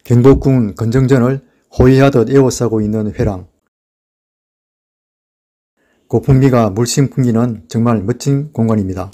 경복궁 건정전을 호위하듯 에워싸고 있는 회랑. 고풍비가 물씬 풍기는 정말 멋진 공간입니다.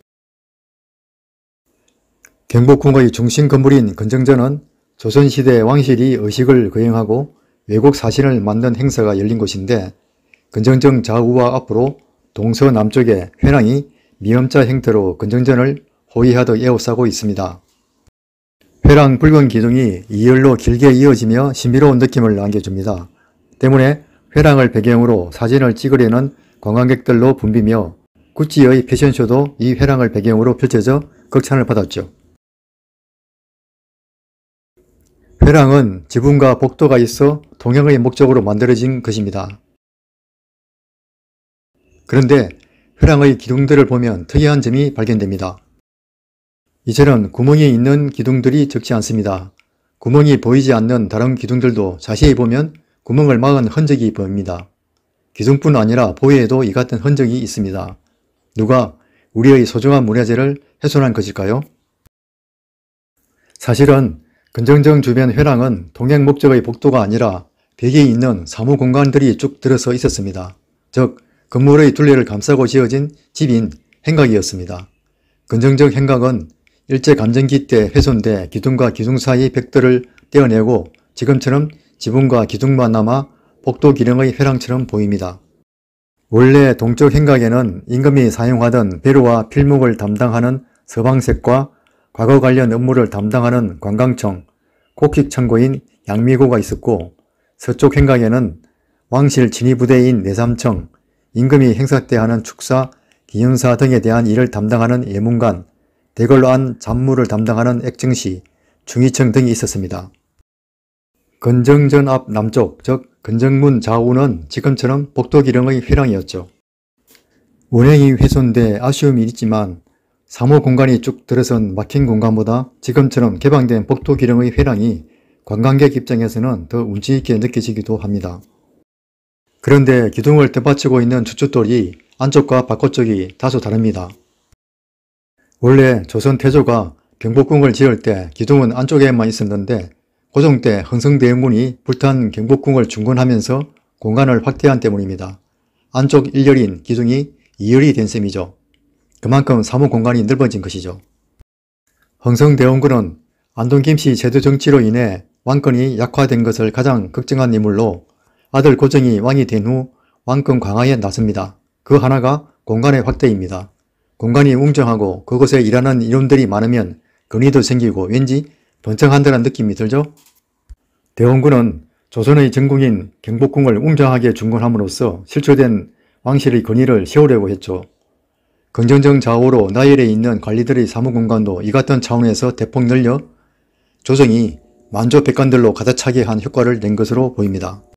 경복궁의 중심 건물인 건정전은 조선시대 왕실이 의식을 거행하고 외국 사신을 만든 행사가 열린 곳인데, 건정정 좌우와 앞으로 동서남쪽에 회랑이 미음자 형태로 건정전을 호위하듯 에워싸고 있습니다. 회랑 붉은 기둥이 2열로 길게 이어지며 신비로운 느낌을 안겨줍니다. 때문에 회랑을 배경으로 사진을 찍으려는 관광객들로 붐비며 구찌의 패션쇼도 이 회랑을 배경으로 펼쳐져 극찬을 받았죠. 회랑은 지붕과 복도가 있어 통행의 목적으로 만들어진 것입니다. 그런데 회랑의 기둥들을 보면 특이한 점이 발견됩니다. 이처럼 구멍이 있는 기둥들이 적지 않습니다. 구멍이 보이지 않는 다른 기둥들도 자세히 보면 구멍을 막은 흔적이 보입니다. 기둥뿐 아니라 보위에도 이 같은 흔적이 있습니다. 누가 우리의 소중한 문화재를 훼손한 것일까요? 사실은 건정정 주변 회랑은 통행 목적의 복도가 아니라 벽에 있는 사무공간들이 쭉 들어서 있었습니다. 즉, 건물의 둘레를 감싸고 지어진 집인 행각이었습니다. 건정정 행각은 일제감정기 때 훼손돼 기둥과 기둥 사이 벽들을 떼어내고 지금처럼 지붕과 기둥만 남아 복도 기능의 회랑처럼 보입니다. 원래 동쪽 행각에는 임금이 사용하던 배로와 필목을 담당하는 서방색과 과거 관련 업무를 담당하는 관광청, 곡식창고인 양미고가 있었고, 서쪽 행각에는 왕실 진위부대인 내삼청, 임금이 행사 때 하는 축사, 기념사 등에 대한 일을 담당하는 예문관, 대궐로 안 잡무를 담당하는 액정시, 중위청 등이 있었습니다. 건정전 앞 남쪽, 즉 건정문 좌우는 지금처럼 복도 기능의 회랑이었죠. 운행이 훼손돼 아쉬움이 있지만 사무 공간이 쭉 들어선 막힌 공간보다 지금처럼 개방된 복도 기능의 회랑이 관광객 입장에서는 더 운치 있게 느껴지기도 합니다. 그런데 기둥을 덧받치고 있는 주춧돌이 안쪽과 바깥쪽이 다소 다릅니다. 원래 조선 태조가 경복궁을 지을 때 기둥은 안쪽에만 있었는데 고종 때 흥성대원군이 불탄 경복궁을 중건하면서 공간을 확대한 때문입니다. 안쪽 1열인 기둥이 2열이 된 셈이죠. 그만큼 사무 공간이 넓어진 것이죠. 흥성대원군은 안동김씨 제도 정치로 인해 왕권이 약화된 것을 가장 걱정한 인물로 아들 고종이 왕이 된 후 왕권 강화에 나섭니다. 그 하나가 공간의 확대입니다. 공간이 웅장하고 그곳에 일하는 인원들이 많으면 근위도 생기고 왠지 번창한다는 느낌이 들죠? 대원군은 조선의 전국인 경복궁을 웅장하게 중건함으로써 실추된 왕실의 권위를 세우려고 했죠. 건정정 좌우로 나열에 있는 관리들의 사무공간도 이 같은 차원에서 대폭 늘려 조정이 만조 백관들로 가득 차게 한 효과를 낸 것으로 보입니다.